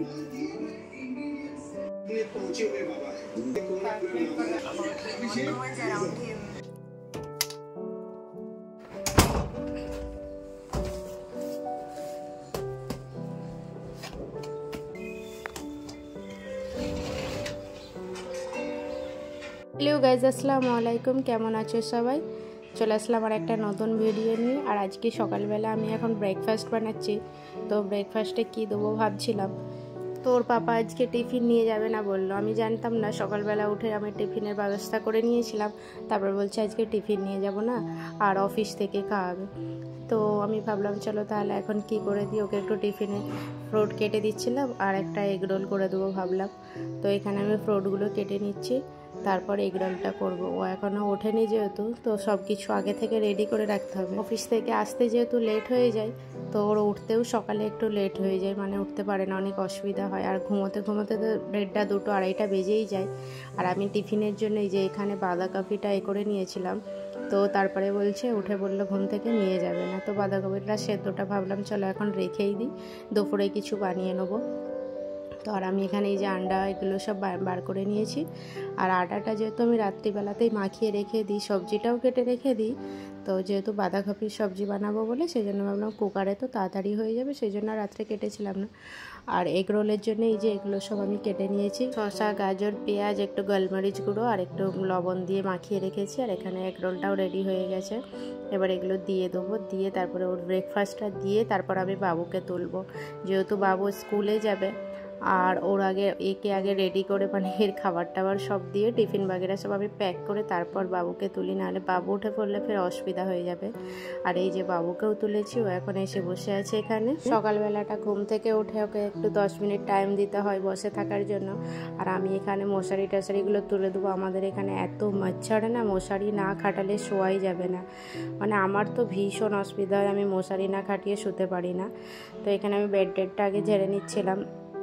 पहुंचे हुए बाबा है। হ্যালো গাইজ, আসসালামু আলাইকুম। কেমন আছো সবাই? চলে আসলাম আর একটা নতুন ভিডিও নিয়ে। আর আজকে সকালবেলা আমি এখন ব্রেকফাস্ট বানাচ্ছি। তো ব্রেকফাস্টে কি দেবো ভাবছিলাম। তো ওর পাপা আজকে টিফিন নিয়ে যাবে না বললো। আমি জানতাম না, সকালবেলা উঠে আমি টিফিনের ব্যবস্থা করে নিয়েছিলাম। তারপর বলছে আজকে টিফিন নিয়ে যাব না, আর অফিস থেকে খাওয়াবে। তো আমি ভাবলাম চলো তাহলে এখন কি করে দিই। ওকে একটু টিফিনে ফ্রুট কেটে দিচ্ছিলাম আর একটা এগ রোল করে দেবো ভাবলাম। তো এখানে আমি ফ্রুটগুলো কেটে নিচ্ছি, তারপর এগ রোলটা করবো। ও এখনও ওঠেনি যেহেতু, তো সব কিছু আগে থেকে রেডি করে রাখতে হবে। অফিস থেকে আসতে যেহেতু লেট হয়ে যায়, তো ওর উঠতেও সকালে একটু লেট হয়ে যায়, মানে উঠতে পারে না, অনেক অসুবিধা হয়। আর ঘুমোতে ঘুমোতে তো 1:30, 2, 2:30 বেজেই যায়। আর আমি টিফিনের জন্য এই যে এখানে বাঁধাকপিটা করে নিয়েছিলাম। তো তারপরে বলছে, উঠে বললো ঘুম থেকে নিয়ে যাবে না। তো বাঁধাকপিটা সেদ্ধটা ভাবলাম চলো এখন রেখেই দিই, দুপুরে কিছু বানিয়ে নেবো। তো আর আমি এখানে এই যে আন্ডা এগুলো সব বার করে নিয়েছি। আর আটাটা যেহেতু আমি রাত্রিবেলাতেই মাখিয়ে রেখে দিই, সবজিটাও কেটে রেখে দিই। তো যেহেতু বাঁধাকপির সবজি বানাবো বলে সেই জন্য ভাবলাম কুকারে তো তাড়াতাড়ি হয়ে যাবে, সেই জন্য রাত্রে কেটেছিলাম না। আর এগ রোলের জন্য এই যে এগুলো সব আমি কেটে নিয়েছি। শসা, গাজর, পেঁয়াজ, একটু গোলমরিচ গুঁড়ো আর একটু লবণ দিয়ে মাখিয়ে রেখেছি। আর এখানে এগ রোলটাও রেডি হয়ে গেছে। এবার এগুলো দিয়ে দেবো, দিয়ে তারপরে ওর ব্রেকফাস্টটা দিয়ে তারপর আমি বাবুকে তুলবো। যেহেতু বাবু স্কুলে যাবে, আর ওর একে আগে রেডি করে, মানে এর খাবার টাবার সব দিয়ে টিফিন বাগেরা সব আমি প্যাক করে তারপর বাবুকে তুলি, নাহলে বাবু উঠে পড়লে ফের অসুবিধা হয়ে যাবে। আর এই যে বাবুকেও তুলেছি, ও এখন এসে বসে আছে এখানে। সকালবেলাটা ঘুম থেকে উঠে ওকে একটু 10 মিনিট টাইম দিতে হয় বসে থাকার জন্য। আর আমি এখানে মশারি টাশারিগুলো তুলে দেবো। আমাদের এখানে এত মচ্ছর না, মশারি না খাটালে শোয়াই যাবে না। মানে আমার তো ভীষণ অসুবিধা হয়, আমি মশারি না খাটিয়ে শুতে পারি না। তো এখানে আমি বেডটা আগে ঝেড়ে নিচ্ছিলাম,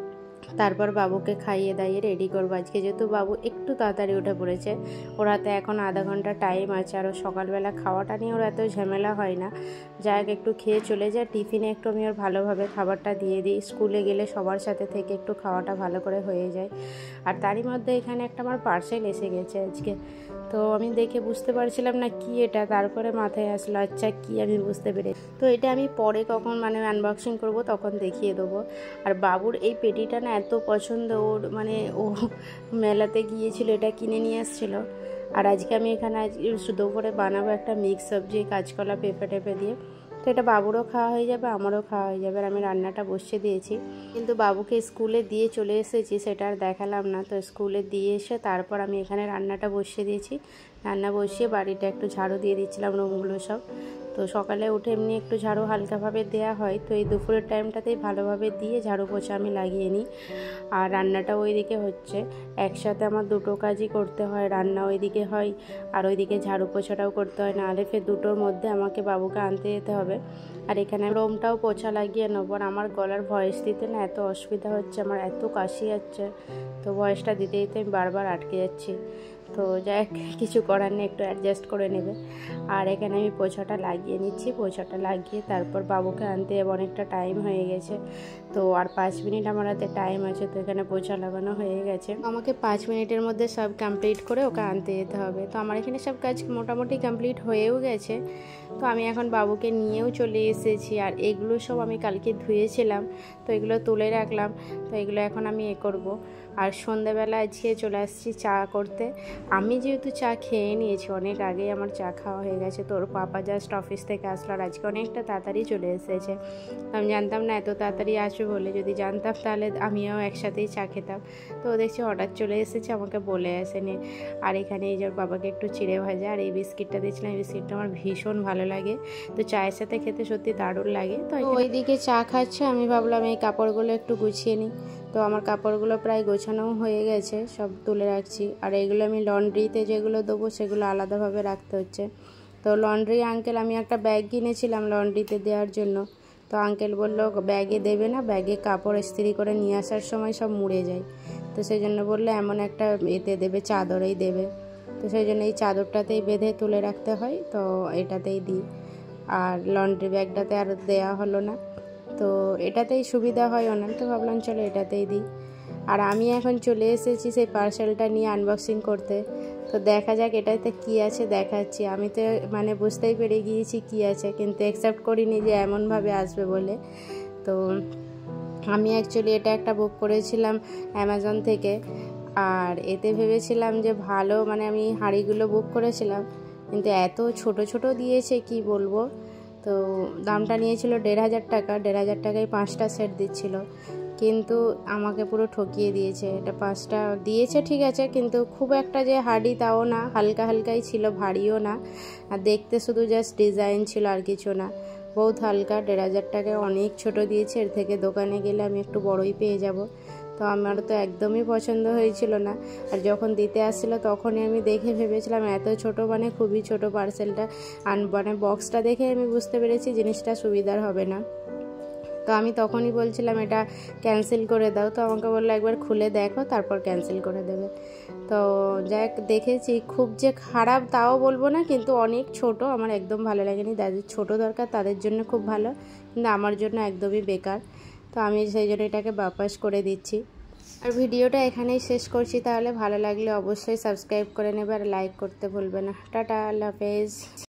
তারপর বাবুকে খাইয়ে দাইয়ে রেডি করবো। আজকে যেহেতু বাবু একটু তাড়াতাড়ি উঠে পড়েছে, ওর হাতে এখন আধা ঘন্টা টাইম আছে। আর সকালবেলা খাওয়াটা নিয়ে ওর এত ঝামেলা হয় না, যাক একটু খেয়ে চলে যায়। টিফিনে একটু আমি ওর ভালোভাবে খাবারটা দিয়ে দিই, স্কুলে গেলে সবার সাথে থেকে একটু খাওয়াটা ভালো করে হয়ে যায়। আর তারই মধ্যে এখানে একটা আমার পার্সেল এসে গেছে আজকে। তো আমি দেখে বুঝতে পারছিলাম না কি এটা, তারপরে মাথায় আসলো আচ্ছা কি, আমি বুঝতে পেরে। তো এটা আমি পরে কখন মানে আনবক্সিং করব তখন দেখিয়ে দেবো। আর বাবুর এই পেটিটা না এত পছন্দ ওর, মানে ও মেলাতে গিয়েছিল, এটা কিনে নিয়ে আসছিল। আর আজকে আমি এখানে শুধু করে বানাবো একটা মিক্স সবজি, কাঁচকলা পেঁপে টেপে দিয়ে। তো এটা বাবুরও খাওয়া হয়ে যাবে, আমারও খাওয়া হয়ে যাবে। আর আমি রান্নাটা বসিয়ে দিয়েছি, কিন্তু বাবুকে স্কুলে দিয়ে চলে এসেছি, সেটা আর দেখালাম না। তো স্কুলে দিয়ে এসে তারপর আমি এখানে রান্নাটা বসিয়ে দিয়েছি। রান্না বসিয়ে বাড়িটা একটু ঝাড়ু দিয়ে দিচ্ছিলাম, রুমগুলো সব। তো সকালে উঠে এমনি একটু ঝাড়ু হালকাভাবে দেওয়া হয়, তো এই দুপুরের টাইমটাতেই ভালোভাবে দিয়ে ঝাড়ু পোছা আমি লাগিয়ে নিই। আর রান্নাটা ওইদিকে হচ্ছে, একসাথে আমার দুটো কাজই করতে হয়, রান্না ওইদিকে হয় আর ওইদিকে ঝাড়ু পোছাটাও করতে হয়, নাহলে ফের দুটোর মধ্যে আমাকে বাবুকে আনতে যেতে হবে। আর এখানে রুমটাও পোছা লাগিয়ে নেবো। আর আমার গলার ভয়েস দিতে না এত অসুবিধা হচ্ছে, আমার এত কাশি যাচ্ছে, তো ভয়েসটা দিতে দিতে আমি বারবার আটকে যাচ্ছি। তো যাই কিছু করার নেই, একটু অ্যাডজাস্ট করে নেবে। আর এখানে আমি পোছাটা লাগিয়ে নিচ্ছি, পোছাটা লাগিয়ে তারপর বাবুকে আনতে যাবো, অনেকটা টাইম হয়ে গেছে। তো আর 5 মিনিট আমার হাতে টাইম আছে। তো এখানে পোছা লাগানো হয়ে গেছে, আমাকে 5 মিনিটের মধ্যে সব কমপ্লিট করে ওকে আনতে যেতে হবে। তো আমার এখানে সব কাজ মোটামুটি কমপ্লিট হয়েও গেছে। তো আমি এখন বাবুকে নিয়েও চলে এসেছি। আর এগুলো সব আমি কালকে ধুয়েছিলাম, তো এগুলো তুলে রাখলাম। তো এগুলো এখন আমি করবো। আর সন্ধ্যাবেলা আজকে চলে আসছি চা করতে। আমি যেহেতু চা খেয়ে নিয়েছি অনেক আগেই, আমার চা খাওয়া হয়ে গেছে। তো ওর পাপা জাস্ট অফিস থেকে আসলো, আর আজকে অনেকটা তাড়াতাড়ি চলে এসেছে। আমি জানতাম না এত তাড়াতাড়ি আসবে বলে, যদি জানতাম তাহলে আমিও একসাথেই চা খেতাম। তো দেখছি হঠাৎ চলে এসেছে, আমাকে বলে আসেনি। আর এখানে এই যে বাবাকে একটু চিড়ে ভাজা আর এই বিস্কিটটা দিয়েছিলাম, এই বিস্কিটটা আমার ভীষণ ভালো লাগে। তো চায়ের সাথে খেতে সত্যি দারুণ লাগে। তো ওইদিকে চা খাচ্ছে, আমি ভাবলাম এই কাপড়গুলো একটু গুছিয়ে নিই। তো আমার কাপড়গুলো প্রায় গোছানোও হয়ে গেছে, সব তুলে রাখছি। আর এগুলো আমি লন্ড্রিতে যেগুলো দেবো সেগুলো আলাদাভাবে রাখতে হচ্ছে। তো লন্ড্রি আঙ্কেল, আমি একটা ব্যাগ কিনেছিলাম লন্ড্রিতে দেওয়ার জন্য। তো আঙ্কেল বললো ব্যাগে দেবে না, ব্যাগে কাপড় ইস্ত্রি করে নিয়ে আসার সময় সব মুড়ে যায়। তো সেই জন্য বললো এমন একটা এতে দেবে, চাদরেই দেবে। তো সেই জন্য এই চাদরটাতেই বেঁধে তুলে রাখতে হয়, তো এটাতেই দিই। আর লন্ড্রি ব্যাগটাতে আর দেওয়া হলো না। তো এটাতেই সুবিধা হয় ওনার, তো ভাবলাম চলো এটাতেই দিই। আর আমি এখন চলে এসেছি সেই পার্সেলটা নিয়ে আনবক্সিং করতে। তো দেখা যাক এটাতে কি আছে দেখাচ্ছি। আমি তো মানে বুঝতেই পেরে গিয়েছি কি আছে, কিন্তু অ্যাকসেপ্ট করিনি যে এমনভাবে আসবে বলে। তো আমি অ্যাকচুয়ালি এটা একটা বুক করেছিলাম অ্যামাজন থেকে, আর এতে ভেবেছিলাম যে ভালো, মানে আমি হাঁড়িগুলো বুক করেছিলাম, কিন্তু এত ছোট ছোট দিয়েছে কি বলবো। তো দামটা নিয়েছিল 1500 টাকা, 1500 টাকায় 5টা সেট দিচ্ছিল, কিন্তু আমাকে পুরো ঠকিয়ে দিয়েছে। এটা 5টা দিয়েছে ঠিক আছে, কিন্তু খুব একটা যে হার্ডি তাও না, হালকা হালকাই ছিল, ভারীও না। আর দেখতে শুধু জাস্ট ডিজাইন ছিল আর কিছু না, বহুত হালকা। 1500 টাকায় অনেক ছোট দিয়েছে, এর থেকে দোকানে গেলে আমি একটু বড়ই পেয়ে যাব। তো আমার তো একদমই পছন্দ হয়েছিল না। আর যখন দিতে আসছিল তখনই আমি দেখে ভেবেছিলাম এত ছোট, মানে খুবই ছোট পার্সেলটা। মানে বক্সটা দেখে আমি বুঝতে পেরেছি জিনিসটা সুবিধার হবে না। তো আমি তখনই বলছিলাম এটা ক্যান্সেল করে দাও, তো আমাকে বললো একবার খুলে দেখো তারপর ক্যান্সেল করে দেবে। তো যাক, দেখেছি, খুব যে খারাপ তাও বলবো না, কিন্তু অনেক ছোট, আমার একদম ভালো লাগেনি। যাদের ছোট দরকার তাদের জন্য খুব ভালো, কিন্তু আমার জন্য একদমই বেকার। তো আমি সেই জন্য এটাকে বাপাস করে দিচ্ছি। আর ভিডিওটা এখানেই শেষ করছি। তাহলে ভালো লাগলে অবশ্যই সাবস্ক্রাইব করে নেবে আর লাইক করতে ভুলবে না। টাটা, আল্লাহ হাফেজ।